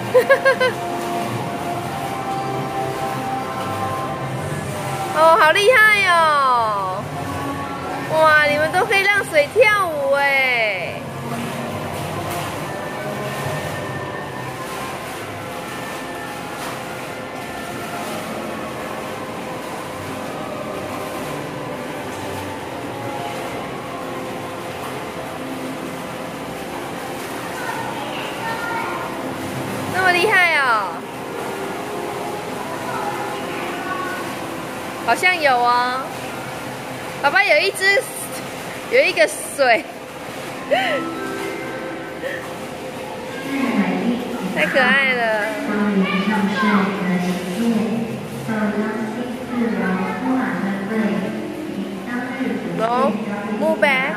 哦，好厉害哦！哇，你们都可以让水跳舞哎！那么厉害哦！好像有哦，爸爸有一个水，太可爱了。龙，move back。